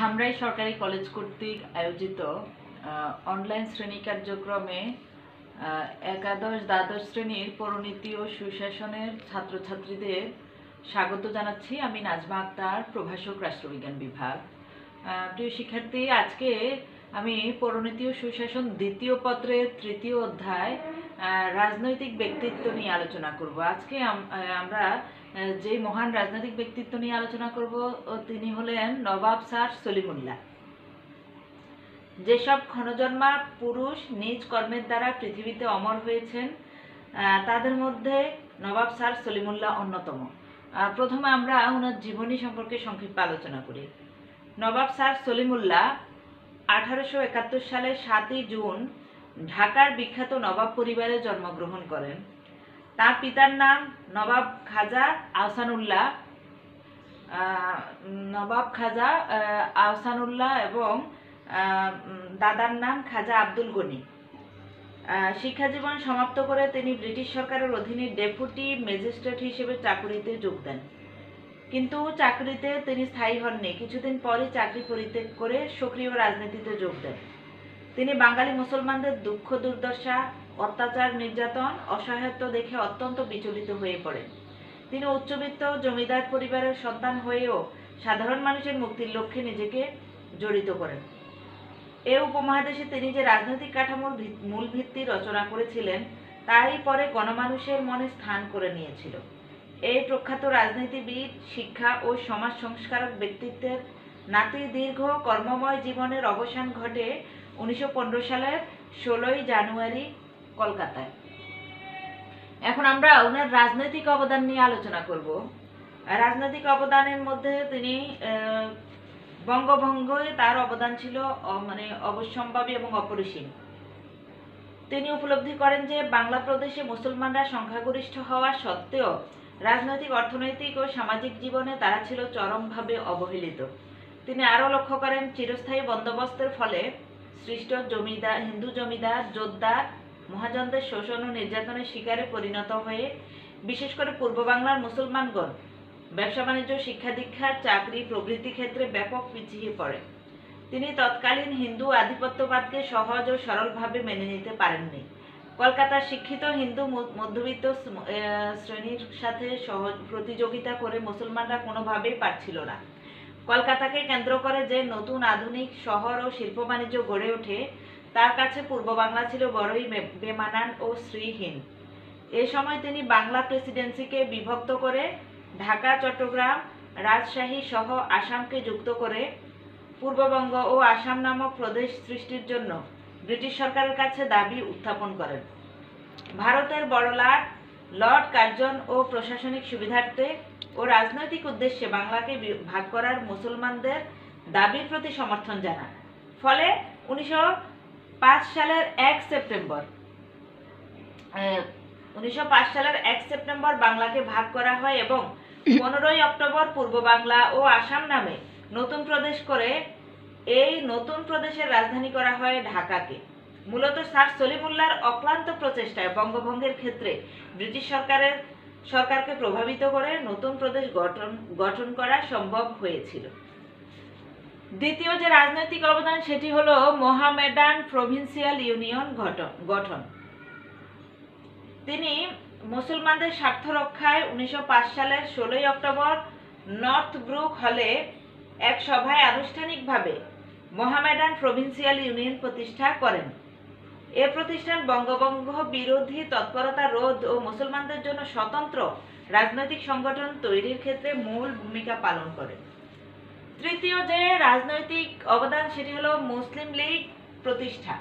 ধামরাই সরকারি কলেজ কর্তৃক আয়োজিত অনলাইন শ্রেণী কার্যক্রমে একাদশ দ্বাদশ শ্রেণীর পরিণতি ও সুশাসনের ছাত্রছাত্রীদের স্বাগত জানাচ্ছি। আমি নাজমা আক্তার, প্রভাষক, রাষ্ট্রবিজ্ঞান বিভাগ। প্রিয় শিক্ষার্থী, আজকে আমি পরিণতি ও সুশাসন দ্বিতীয় পত্রের তৃতীয় অধ্যায় রাজনৈতিক ব্যক্তিত্ব নিয়ে আলোচনা করব। আজকে আমরা যে মহান রাজনৈতিক ব্যক্তিত্ব নিয়ে আলোচনা করব তিনি হলেন নবাব স্যার সলিমুল্লাহ। যেসব ক্ষণজন্মা পুরুষ নিজ কর্মের দ্বারা পৃথিবীতে অমর হয়েছেন তাদের মধ্যে নবাব স্যার সলিমুল্লাহ অন্যতম। প্রথমে আমরা ওনার জীবনী সম্পর্কে সংক্ষিপ্ত আলোচনা করি। নবাব স্যার সলিমুল্লাহ 1871 সালে 7ই জুন ঢাকার বিখ্যাত নবাব পরিবারে জন্মগ্রহণ করেন। তার পিতার নাম নবাব খাজা আহসানুল্লাহ এবং দাদার নাম খাজা আব্দুল গনি। শিক্ষাজীবন সমাপ্ত করে তিনি ব্রিটিশ সরকারের অধীনে ডেপুটি ম্যাজিস্ট্রেট হিসেবে চাকুরিতে যোগ দেন, কিন্তু চাকরিতে তিনি স্থায়ী হননি। কিছুদিন পরই চাকরি পরিত্যাগ করে সক্রিয় রাজনীতিতে যোগ দেন। তিনি বাঙালি মুসলমানদের দুঃখ দুর্দশা, অত্যাচার, নির্যাতন, অসহায়ত্ব দেখে অত্যন্ত বিচলিত হয়ে পড়েন। তিনি উচ্চবিত্ত জমিদার পরিবারের সন্তান হয়েও সাধারণ মানুষের মুক্তির লক্ষ্যে নিজেকে জড়িত করেন। এ উপমহাদেশে তিনি যে রাজনৈতিক কাঠামোর মূল ভিত্তি রচনা করেছিলেন তাই পরে গণমানুষের মনে স্থান করে নিয়েছিল। এই প্রখ্যাত রাজনীতিবিদ, শিক্ষা ও সমাজ সংস্কারক ব্যক্তিত্বের নাতি দীর্ঘ কর্মময় জীবনের অবসান ঘটে 1915 সালের 16ই জানুয়ারি কলকাতায়। এখন আমরা ওনার রাজনৈতিক অবদান নিয়ে আলোচনা করব। রাজনৈতিক অবদানের মধ্যে তিনি বঙ্গভঙ্গে তার অবদান ছিল অবশ্যম্ভাবী এবং অপরিসীম। তিনি উপলব্ধি করেন যে বাংলা প্রদেশে মুসলমানরা সংখ্যাগরিষ্ঠ হওয়া সত্ত্বেও রাজনৈতিক, অর্থনৈতিক ও সামাজিক জীবনে তারা ছিল চরমভাবে অবহেলিত। তিনি আরও লক্ষ্য করেন চিরস্থায়ী বন্দোবস্তের ফলে সৃষ্ট হিন্দু জমিদার, জোতদার, মহাজনদের শোষণ ও নির্যাতনের শিকারে পরিণত হয়ে বিশেষ করে পূর্ব বাংলার মুসলমানগণ ব্যবসা বাণিজ্য, শিক্ষা দীক্ষার, চাকরি প্রভৃতি ক্ষেত্রে ব্যাপক পিছিয়ে পড়ে। তিনি তৎকালীন হিন্দু আধিপত্যবাদকে সহজ ও সরলভাবে মেনে নিতে পারেননি। কলকাতার শিক্ষিত হিন্দু মধ্যবিত্ত শ্রেণীর সাথে সহজ প্রতিযোগিতা করে মুসলমানরা কোনোভাবেই পারছিল না। কলকাতাকে কেন্দ্র করে যে নতুন আধুনিক শহর ও শিল্প বাণিজ্য গড়ে ওঠে তার কাছে পূর্ব বাংলা ছিল বড়ই বেমানান ও শ্রীহীন। এ সময় তিনি বাংলা প্রেসিডেন্সিকে বিভক্ত করে ঢাকা, চট্টগ্রাম, রাজশাহী সহ আসামকে যুক্ত করে পূর্ববঙ্গ ও আসাম নামক প্রদেশ সৃষ্টির জন্য ব্রিটিশ সরকারের কাছে দাবি উত্থাপন করেন। ভারতের বড়লাট লর্ড কার্জন ও প্রশাসনিক সুবিধার্থে ও রাজনৈতিক উদ্দেশ্যে বাংলাকে ভাগ করার মুসলমানদের দাবির প্রতি সমর্থন জানান। ফলে 1905 সালের 1 সেপ্টেম্বর বাংলাকে ভাগ করা হয় এবং 15ই অক্টোবর পূর্ব বাংলা ও আসাম নামে নতুন প্রদেশ করে এই নতুন প্রদেশের রাজধানী করা হয় ঢাকাকে। মূলত স্যার সলিমুল্লাহর অক্লান্ত প্রচেষ্টায় বঙ্গভঙ্গের ক্ষেত্রে ব্রিটিশ সরকারকে প্রভাবিত করে নতুন প্রদেশ গঠন করা সম্ভব হয়েছিল। দ্বিতীয় যে রাজনৈতিক অবদান সেটি হলো মোহামেডান প্রভিন্সিয়াল ইউনিয়ন গঠন। তিনি মুসলমানদের স্বার্থ রক্ষায় 1905 সালের 16ই অক্টোবর নর্থ ব্রুক হলে এক সভায় আনুষ্ঠানিকভাবে মোহামেডান প্রভিন্সিয়াল ইউনিয়ন প্রতিষ্ঠা করেন। এ প্রতিষ্ঠান বঙ্গভঙ্গ বিরোধী তৎপরতা রোধ ও মুসলমানদের জন্য স্বতন্ত্র রাজনৈতিক সংগঠন তৈরির ক্ষেত্রে মূল ভূমিকা পালন করে। তৃতীয় যে রাজনৈতিক অবদান সেটি হলো মুসলিম লীগ প্রতিষ্ঠা।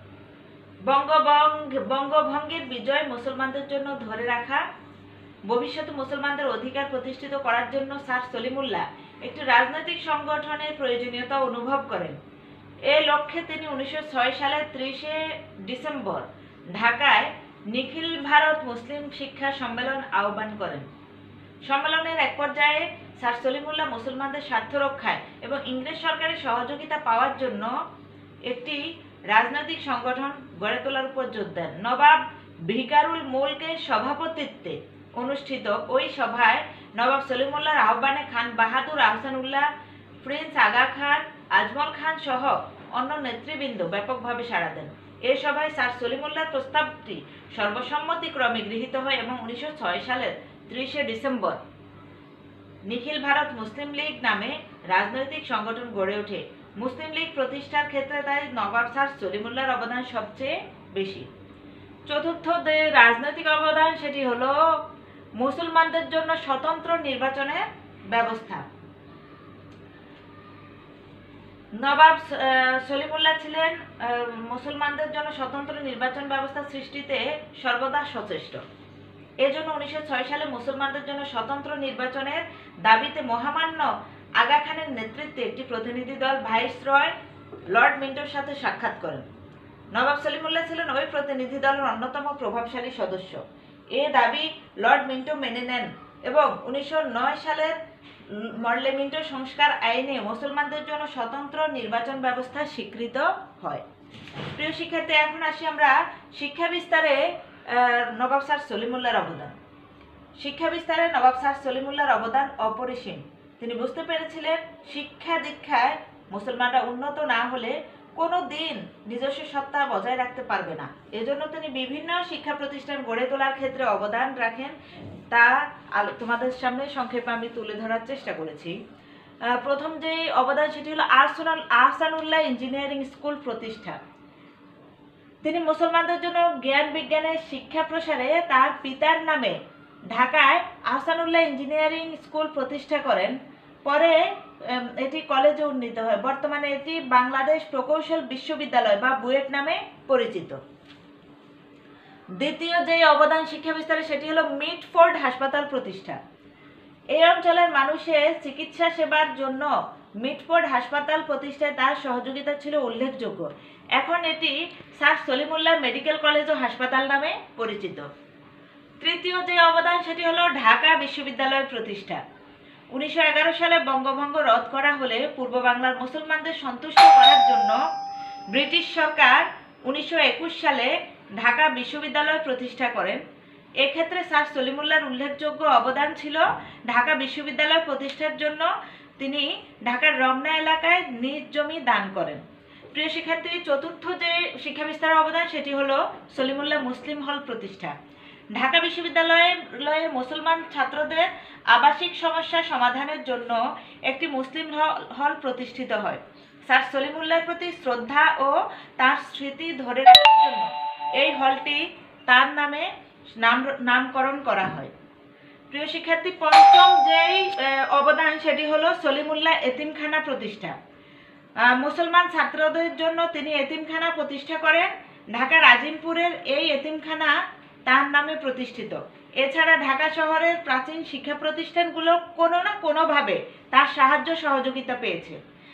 বঙ্গভঙ্গের বিজয় মুসলমানদের জন্য ধরে রাখা, ভবিষ্যতে মুসলমানদের অধিকার প্রতিষ্ঠিত করার জন্য স্যার সলিমুল্লাহ একটি রাজনৈতিক সংগঠনের প্রয়োজনীয়তা অনুভব করেন। এই লক্ষ্যে তিনি 1906 সালের 30 ডিসেম্বর ঢাকায় নিখিল ভারত মুসলিম শিক্ষা সম্মেলন আহ্বান করেন। সম্মেলনের এক পর্যায়ে স্যার সলিমুল্লাহ মুসলমানদের স্বার্থ রক্ষায় এবং ইংরেজ সরকারের সহযোগিতা পাওয়ার জন্য একটি রাজনৈতিক সংগঠন গড়ে তোলার উপর জোর দেন। নবাব ভিকারুল মুলকের সভাপতিত্বে অনুষ্ঠিত ওই সভায় নবাব সলিমুল্লাহর আহ্বানে খান বাহাদুর আহসানুল্লাহ, প্রিন্স আগা খান, আজমল খান সহ অন্য নেতৃবৃন্দ ব্যাপকভাবে সাড়া দেন। এ সভায় স্যার সলিমুল্লাহর প্রস্তাবটি সর্বসম্মতিক্রমে গৃহীত হয় এবং 1906 সালের 30 ডিসেম্বর নিখিল ভারত মুসলিম লীগ নামে রাজনৈতিক সংগঠন গড়ে ওঠে। মুসলিম লীগ প্রতিষ্ঠার ক্ষেত্রে তাই নবাব স্যার সলিমুল্লাহর অবদান সবচেয়ে বেশি। চতুর্থ যে রাজনৈতিক অবদান সেটি হলো মুসলমানদের জন্য স্বতন্ত্র নির্বাচনের ব্যবস্থা। নবাব সলিমুল্লাহ ছিলেন মুসলমানদের জন্য স্বতন্ত্র নির্বাচন ব্যবস্থা সৃষ্টিতে সর্বদা সচেষ্ট। এজন্য 1906 সালে মুসলমানদের জন্য স্বতন্ত্র নির্বাচনের দাবিতে মহামান্য আগা খানের নেতৃত্বে একটি প্রতিনিধি দল ভাইসরয় লর্ড মিন্টোর সাথে সাক্ষাৎ করেন। নবাব সলিমুল্লাহ ছিলেন ওই প্রতিনিধি দলের অন্যতম প্রভাবশালী সদস্য। এ দাবি লর্ড মিন্টো মেনে নেন এবং 1909 সালের মরলে মিন্টো সংস্কার আইনে মুসলমানদের জন্য স্বতন্ত্র নির্বাচন ব্যবস্থা স্বীকৃত হয়। প্রিয় শিক্ষার্থী, এখন আসি আমরা শিক্ষা বিস্তারে নবাব স্যার সলিমুল্লাহর অবদান। শিক্ষা বিস্তারে নবাব স্যার সলিমুল্লাহর অবদান অপরিসীম। তিনি বুঝতে পেরেছিলেন শিক্ষা দীক্ষায় মুসলমানরা উন্নত না হলে কোনো দিন নিজস্ব সত্তা বজায় রাখতে পারবে না। এজন্য তিনি বিভিন্ন শিক্ষা প্রতিষ্ঠান গড়ে তোলার ক্ষেত্রে অবদান রাখেন। তা তোমাদের সামনে সংক্ষেপে আমি তুলে ধরার চেষ্টা করেছি। প্রথম যে অবদান সেটি হলো আহসানুল্লাহ ইঞ্জিনিয়ারিং স্কুল প্রতিষ্ঠা। তিনি মুসলমানদের জন্য জ্ঞান বিজ্ঞানের শিক্ষা প্রসারে তার পিতার নামে ঢাকায় আহসানুল্লাহ ইঞ্জিনিয়ারিং স্কুল প্রতিষ্ঠা করেন। পরে এটি কলেজে উন্নীত হয়। বর্তমানে এটি বাংলাদেশ প্রকৌশল বিশ্ববিদ্যালয় বা বুয়েট নামে পরিচিত। দ্বিতীয় যে অবদান শিক্ষা বিস্তারে সেটি হলো মিটফোর্ড হাসপাতাল প্রতিষ্ঠা। এই অঞ্চলের মানুষের চিকিৎসা সেবার জন্য মিটফোর্ড হাসপাতাল প্রতিষ্ঠায় তার সহযোগিতা ছিল উল্লেখযোগ্য। এখন এটি স্যার সলিমুল্লাহ মেডিকেল কলেজ ও হাসপাতাল নামে পরিচিত। তৃতীয় যে অবদান সেটি হলো ঢাকা বিশ্ববিদ্যালয় প্রতিষ্ঠা। 1911 সালে বঙ্গভঙ্গ রদ করা হলে পূর্ব বাংলার মুসলমানদের সন্তুষ্ট করার জন্য ব্রিটিশ সরকার 1921 সালে ঢাকা বিশ্ববিদ্যালয় প্রতিষ্ঠা করেন। এক্ষেত্রে স্যার সলিমুল্লাহর উল্লেখযোগ্য অবদান ছিল ঢাকা বিশ্ববিদ্যালয় প্রতিষ্ঠার জন্য তিনি ঢাকার রমনা এলাকায় নিজ জমি দান করেন। প্রিয় শিক্ষার্থী, চতুর্থ যে শিক্ষা বিস্তারের অবদান সেটি হলো সলিমুল্লাহ মুসলিম হল প্রতিষ্ঠা। ঢাকা বিশ্ববিদ্যালয়ের মুসলমান ছাত্রদের আবাসিক সমস্যা সমাধানের জন্য একটি মুসলিম হল প্রতিষ্ঠিত হয়। স্যার সলিমুল্লাহর প্রতি শ্রদ্ধা ও তার স্মৃতি ধরে রাখার জন্য এই হলটি তার নামে নামকরণ করা হয়। প্রিয় শিক্ষার্থী, পঞ্চম যেই অবদান সেটি হলো সলিমুল্লাহ এতিমখানা প্রতিষ্ঠা। মুসলমান ছাত্রদের জন্য তিনি এতিমখানা প্রতিষ্ঠা করেন। ঢাকার আজিমপুরের এই এতিমখানা তার নামে প্রতিষ্ঠিত। এছাড়া ঢাকা শহরের প্রাচীন শিক্ষা প্রতিষ্ঠানগুলো কোনো না কোনোভাবে তার সাহায্য সহযোগিতা পেয়েছে।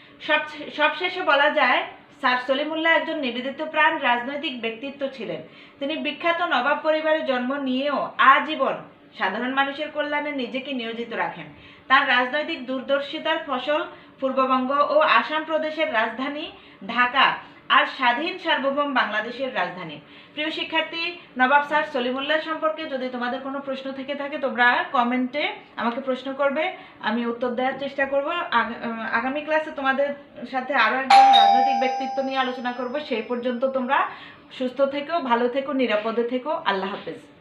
সবশেষে বলা যায় স্যার সলিমুল্লাহ একজন নিবেদিত প্রাণ রাজনৈতিক ব্যক্তিত্ব ছিলেন। তিনি বিখ্যাত নবাব পরিবারে জন্ম নিয়েও আজীবন সাধারণ মানুষের কল্যাণে নিজেকে নিয়োজিত রাখেন। তার রাজনৈতিক দূরদর্শিতার ফসল পূর্ববঙ্গ ও আসাম প্রদেশের রাজধানী ঢাকা আর স্বাধীন সার্বভৌম বাংলাদেশের রাজধানী। প্রিয় শিক্ষার্থী, নবাব স্যার সলিমুল্লাহ সম্পর্কে যদি তোমাদের কোনো প্রশ্ন থেকে থাকে তোমরা কমেন্টে আমাকে প্রশ্ন করবে, আমি উত্তর দেওয়ার চেষ্টা করব। আগামী ক্লাসে তোমাদের সাথে আরও একজন রাজনৈতিক ব্যক্তিত্ব নিয়ে আলোচনা করব। সেই পর্যন্ত তোমরা সুস্থ থেকো, ভালো থেকো, নিরাপদে থেকো। আল্লাহ হাফেজ।